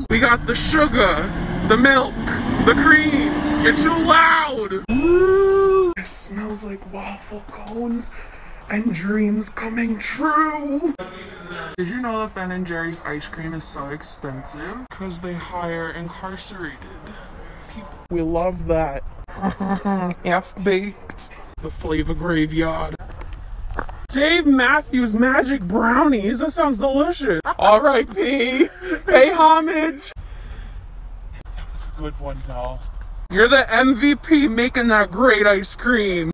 We got the sugar, the milk, the cream. You're too loud. Ooh, it smells like waffle cones and dreams coming true. Did you know that Ben & Jerry's ice cream is so expensive? Because they hire incarcerated people. We love that. Half-baked. The flavor graveyard. Dave Matthews Magic Brownies. That sounds delicious. R.I.P. Pay homage. That was a good one, doll. You're the MVP making that great ice cream.